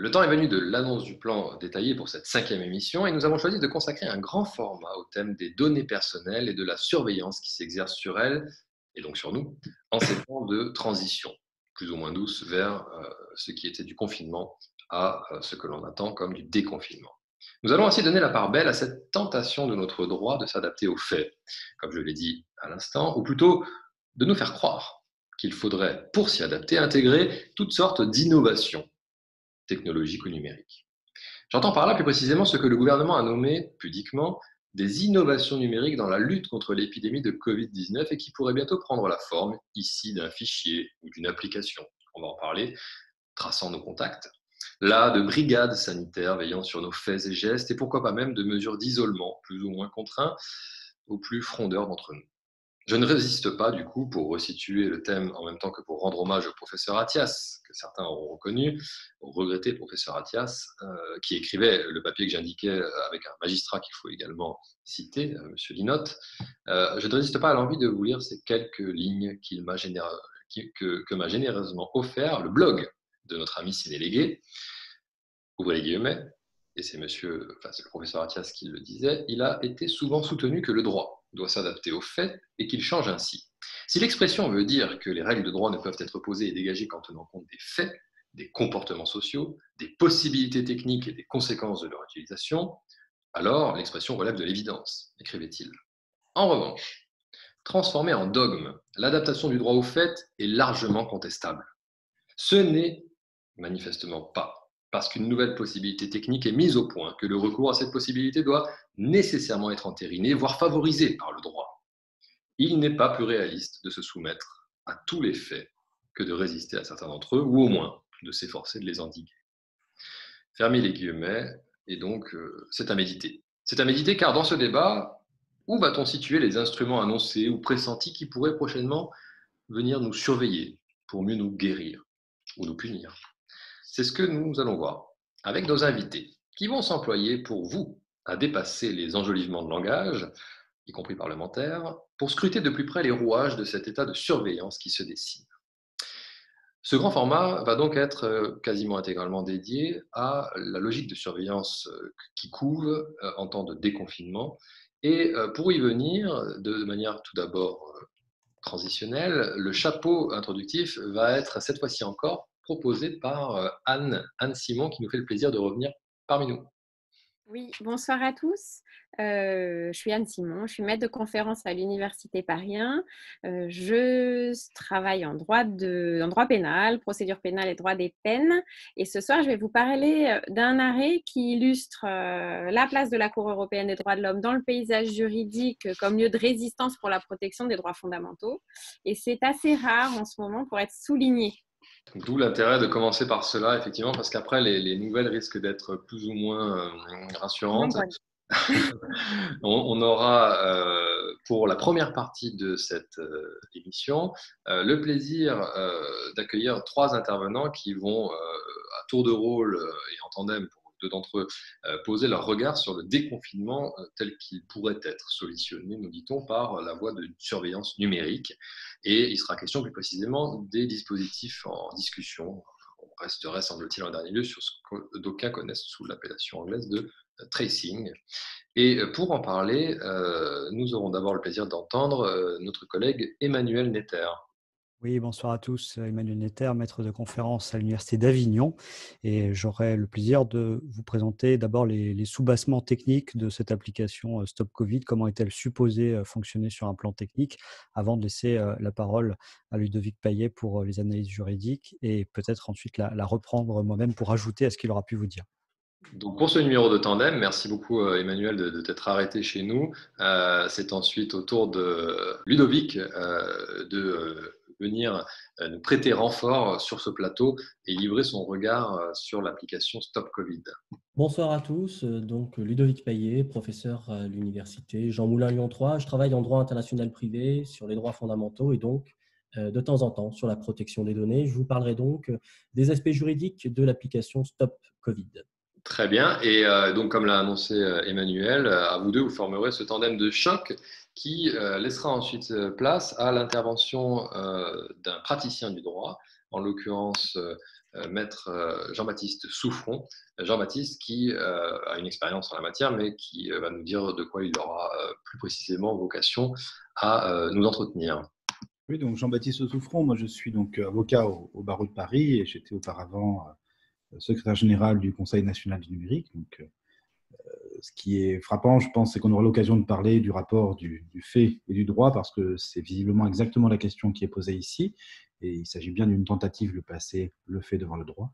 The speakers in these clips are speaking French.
Le temps est venu de l'annonce du plan détaillé pour cette 5e émission et nous avons choisi de consacrer un grand format au thème des données personnelles et de la surveillance qui s'exerce sur elles, et donc sur nous, en ces temps de transition, plus ou moins douce, vers ce qui était du confinement à ce que l'on attend comme du déconfinement. Nous allons ainsi donner la part belle à cette tentation de notre droit de s'adapter aux faits, comme je l'ai dit à l'instant, ou plutôt de nous faire croire qu'il faudrait, pour s'y adapter, intégrer toutes sortes d'innovations technologiques ou numériques. J'entends par là plus précisément ce que le gouvernement a nommé, pudiquement, des innovations numériques dans la lutte contre l'épidémie de Covid-19 et qui pourraient bientôt prendre la forme, ici, d'un fichier ou d'une application. On va en parler, traçant nos contacts. Là, de brigades sanitaires veillant sur nos faits et gestes et pourquoi pas même de mesures d'isolement plus ou moins contraints aux plus frondeurs d'entre nous. Je ne résiste pas, du coup, pour resituer le thème en même temps que pour rendre hommage au professeur Attias, que certains auront reconnu, au regretté professeur Attias, qui écrivait le papier que j'indiquais avec un magistrat qu'il faut également citer, M. Linotte. Je ne résiste pas à l'envie de vous lire ces quelques lignes que m'a généreusement offert le blog de notre ami Sénélégué, ouvrez les guillemets, et c'est c'est le professeur Attias qui le disait, il a été souvent soutenu que le droit doit s'adapter aux faits et qu'il change ainsi. Si l'expression veut dire que les règles de droit ne peuvent être posées et dégagées qu'en tenant compte des faits, des comportements sociaux, des possibilités techniques et des conséquences de leur utilisation, alors l'expression relève de l'évidence, écrivait-il. En revanche, transformée en dogme, l'adaptation du droit aux faits est largement contestable. Ce n'est manifestement pas parce qu'une nouvelle possibilité technique est mise au point que le recours à cette possibilité doit nécessairement être entériné, voire favorisé par le droit. Il n'est pas plus réaliste de se soumettre à tous les faits que de résister à certains d'entre eux, ou au moins de s'efforcer de les endiguer. Fermez les guillemets, et donc c'est à méditer. C'est à méditer car dans ce débat, où va-t-on situer les instruments annoncés ou pressentis qui pourraient prochainement venir nous surveiller pour mieux nous guérir ou nous punir? C'est ce que nous allons voir avec nos invités, qui vont s'employer pour vous à dépasser les enjolivements de langage, y compris parlementaires, pour scruter de plus près les rouages de cet état de surveillance qui se dessine. Ce grand format va donc être quasiment intégralement dédié à la logique de surveillance qui couve en temps de déconfinement. Et pour y venir, de manière tout d'abord transitionnelle, le chapeau introductif va être cette fois-ci encore proposé par Anne Simon, qui nous fait le plaisir de revenir parmi nous. Oui, bonsoir à tous. Je suis Anne Simon, je suis maître de conférence à l'Université Paris 1. Je travaille en droit pénal, procédure pénale et droit des peines. Et ce soir, je vais vous parler d'un arrêt qui illustre la place de la Cour européenne des droits de l'homme dans le paysage juridique comme lieu de résistance pour la protection des droits fondamentaux. Et c'est assez rare en ce moment pour être souligné. D'où l'intérêt de commencer par cela, effectivement, parce qu'après, les nouvelles risquent d'être plus ou moins Non, rassurantes. bonne. On aura, pour la première partie de cette émission, le plaisir d'accueillir trois intervenants qui vont, à tour de rôle et en tandem pour deux d'entre eux, poser leur regard sur le déconfinement tel qu'il pourrait être solutionné, nous dit-on, par la voie d'une surveillance numérique. Et il sera question plus précisément des dispositifs en discussion. On resterait, semble-t-il, en dernier lieu sur ce que d'aucuns connaissent sous l'appellation anglaise de tracing. Et pour en parler, nous aurons d'abord le plaisir d'entendre notre collègue Emmanuel Netter. Oui, bonsoir à tous. Emmanuel Netter, maître de conférence à l'Université d'Avignon. Et j'aurai le plaisir de vous présenter d'abord les soubassements techniques de cette application Stop Covid, comment est-elle supposée fonctionner sur un plan technique, avant de laisser la parole à Ludovic Payet pour les analyses juridiques et peut-être ensuite la reprendre moi-même pour ajouter à ce qu'il aura pu vous dire. Donc pour ce numéro de tandem, merci beaucoup Emmanuel de t'être arrêté chez nous. C'est ensuite au tour de Ludovic de venir nous prêter renfort sur ce plateau et livrer son regard sur l'application Stop Covid. Bonsoir à tous, donc Ludovic Payet, professeur à l'université Jean Moulin Lyon 3. Je travaille en droit international privé sur les droits fondamentaux et donc de temps en temps sur la protection des données. Je vous parlerai donc des aspects juridiques de l'application Stop Covid. Très bien. Et donc, comme l'a annoncé Emmanuel, à vous deux, vous formerez ce tandem de choc qui laissera ensuite place à l'intervention d'un praticien du droit, en l'occurrence maître Jean-Baptiste Souffron. Jean-Baptiste qui a une expérience en la matière, mais qui va nous dire de quoi il aura plus précisément vocation à nous entretenir. Oui, donc Jean-Baptiste Souffron, moi je suis donc avocat au barreau de Paris et j'étais auparavant secrétaire général du Conseil national du numérique. Donc, ce qui est frappant, je pense, c'est qu'on aura l'occasion de parler du rapport du fait et du droit parce que c'est visiblement exactement la question qui est posée ici. Et il s'agit bien d'une tentative de passer le fait devant le droit.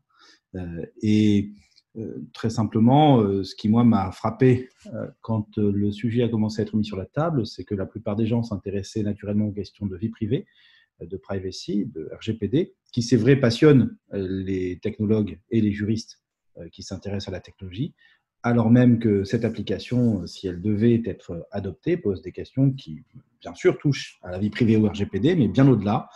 Très simplement, ce qui, moi, m'a frappé quand le sujet a commencé à être mis sur la table, c'est que la plupart des gens s'intéressaient naturellement aux questions de vie privée, de privacy, de RGPD, qui, c'est vrai, passionnent les technologues et les juristes qui s'intéressent à la technologie, alors même que cette application, si elle devait être adoptée, pose des questions qui, bien sûr, touchent à la vie privée ou RGPD, mais bien au-delà,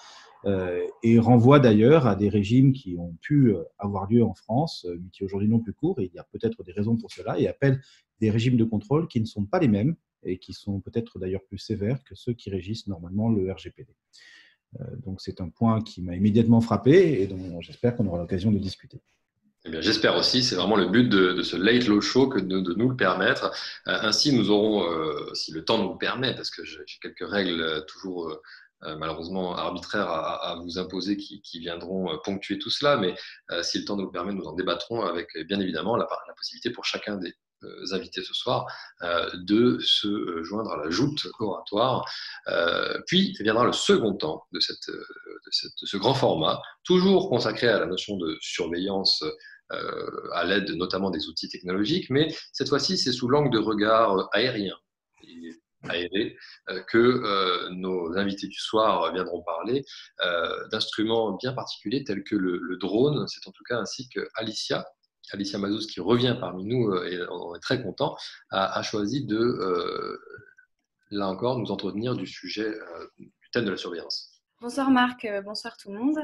et renvoie d'ailleurs à des régimes qui ont pu avoir lieu en France, mais qui aujourd'hui n'ont plus cours, et il y a peut-être des raisons pour cela, et appellent des régimes de contrôle qui ne sont pas les mêmes, et qui sont peut-être d'ailleurs plus sévères que ceux qui régissent normalement le RGPD. Donc c'est un point qui m'a immédiatement frappé, et dont j'espère qu'on aura l'occasion de discuter. Eh bien, j'espère aussi, c'est vraiment le but de ce Late Law Show que de nous le permettre. Ainsi, nous aurons, si le temps nous le permet, parce que j'ai quelques règles toujours malheureusement arbitraires à vous imposer qui viendront ponctuer tout cela, mais si le temps nous le permet, nous en débattrons avec bien évidemment la possibilité pour chacun des invités ce soir de se joindre à la joute oratoire. Puis viendra le second temps de ce grand format, toujours consacré à la notion de surveillance à l'aide notamment des outils technologiques, mais cette fois-ci, c'est sous l'angle de regard aérien et aéré que nos invités du soir viendront parler d'instruments bien particuliers tels que le drone. C'est en tout cas ainsi que Alicia Mazouz, qui revient parmi nous et on est très content, a choisi de, là encore, nous entretenir du sujet du thème de la surveillance. Bonsoir Marc, bonsoir tout le monde.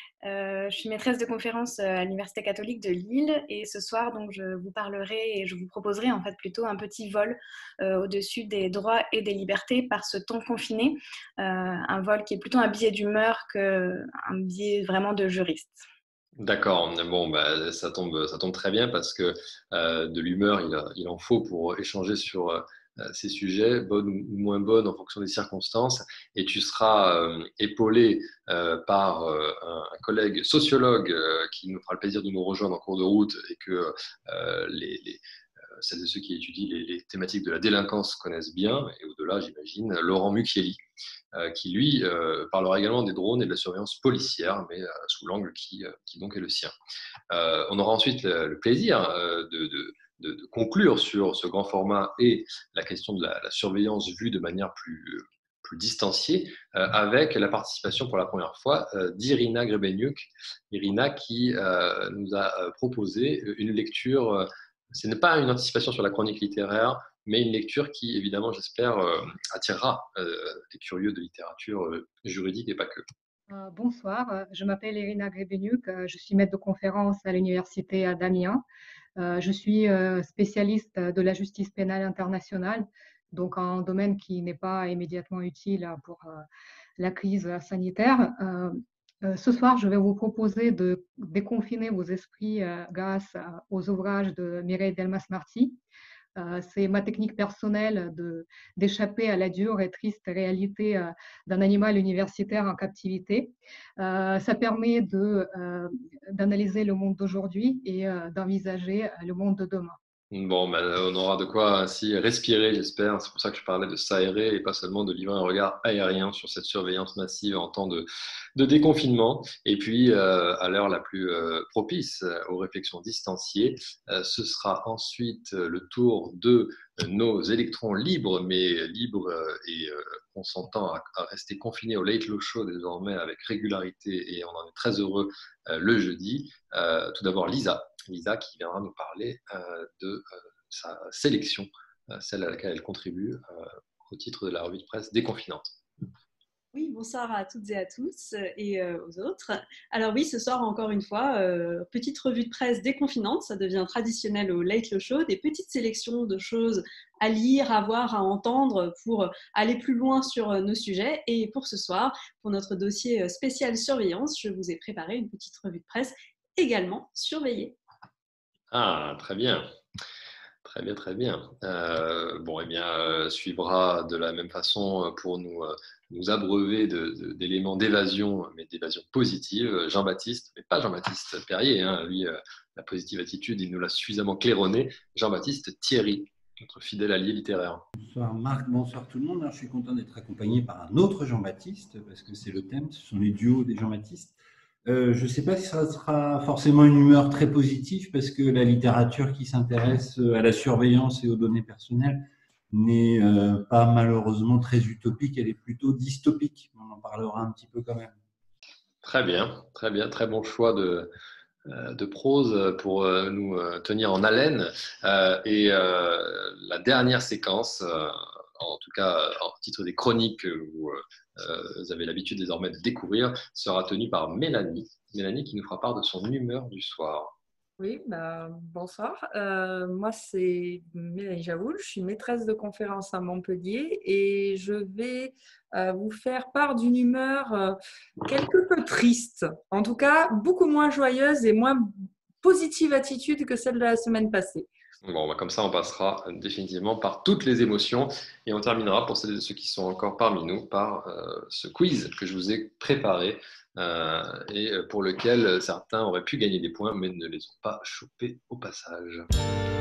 Je suis maîtresse de conférence à l'Université catholique de Lille et ce soir donc, je vous parlerai et je vous proposerai en fait plutôt un petit vol au-dessus des droits et des libertés par ce temps confiné, un vol qui est plutôt un biais d'humeur qu'un biais vraiment de juriste. D'accord, bon, ça tombe très bien parce que de l'humeur, il en faut pour échanger sur ces sujets, bonnes ou moins bonnes en fonction des circonstances, et tu seras épaulé par un collègue sociologue qui nous fera le plaisir de nous rejoindre en cours de route et que celles et ceux qui étudient les thématiques de la délinquance connaissent bien, et au-delà, j'imagine, Laurent Mucchielli, qui lui parlera également des drones et de la surveillance policière, mais sous l'angle qui donc est le sien. On aura ensuite le plaisir de conclure sur ce grand format et la question de la surveillance vue de manière plus distanciée, avec la participation pour la première fois d'Irina Grebeniuk. Irina qui nous a proposé une lecture, ce n'est pas une anticipation sur la chronique littéraire, mais une lecture qui, évidemment, j'espère, attirera les curieux de littérature juridique et pas que. Bonsoir, je m'appelle Irina Grebeniuk, je suis maître de conférence à l'université d'Amiens. Je suis spécialiste de la justice pénale internationale, donc un domaine qui n'est pas immédiatement utile pour la crise sanitaire. Ce soir, je vais vous proposer de déconfiner vos esprits grâce aux ouvrages de Mireille Delmas-Marty. C'est ma technique personnelle d'échapper à la dure et triste réalité d'un animal universitaire en captivité. Ça permet d'analyser le monde d'aujourd'hui et d'envisager le monde de demain. Bon, on aura de quoi ainsi respirer, j'espère. C'est pour ça que je parlais de s'aérer et pas seulement de livrer un regard aérien sur cette surveillance massive en temps de déconfinement. Et puis, à l'heure la plus propice aux réflexions distanciées, ce sera ensuite le tour de nos électrons libres, mais libres et consentant à rester confinés au Late Law Show désormais avec régularité, et on en est très heureux le jeudi. Tout d'abord, Lisa qui viendra nous parler de sa sélection, celle à laquelle elle contribue au titre de la revue de presse déconfinante. Oui, bonsoir à toutes et à tous et aux autres. Alors oui, ce soir, encore une fois, petite revue de presse déconfinante, ça devient traditionnel au Late Law Show, des petites sélections de choses à lire, à voir, à entendre pour aller plus loin sur nos sujets. Et pour ce soir, pour notre dossier spécial surveillance, je vous ai préparé une petite revue de presse également surveillés. Ah, très bien. Très bien, très bien. Suivra de la même façon pour nous abreuver d'éléments d'évasion, mais d'évasion positive. Jean-Baptiste, mais pas Jean-Baptiste Perrier, hein, lui, la positive attitude, il nous l'a suffisamment claironné. Jean-Baptiste Thierry, notre fidèle allié littéraire. Bonsoir Marc, bonsoir tout le monde. Alors, je suis content d'être accompagné par un autre Jean-Baptiste, parce que c'est le thème, ce sont les duos des Jean-Baptiste. Je ne sais pas si ça sera forcément une humeur très positive, parce que la littérature qui s'intéresse à la surveillance et aux données personnelles n'est pas malheureusement très utopique, elle est plutôt dystopique. On en parlera un petit peu quand même. Très bien, très bon choix de prose pour nous tenir en haleine. La dernière séquence, en tout cas en titre des chroniques que vous avez l'habitude désormais de découvrir, sera tenue par Mélanie. Mélanie qui nous fera part de son humeur du soir. Oui, bonsoir. Moi, c'est Mélanie Jaoul. Je suis maîtresse de conférence à Montpellier et je vais vous faire part d'une humeur quelque peu triste. En tout cas, beaucoup moins joyeuse et moins positive attitude que celle de la semaine passée. Bon, comme ça, on passera définitivement par toutes les émotions et on terminera pour ceux qui sont encore parmi nous par ce quiz que je vous ai préparé et pour lequel certains auraient pu gagner des points mais ne les ont pas chopés au passage.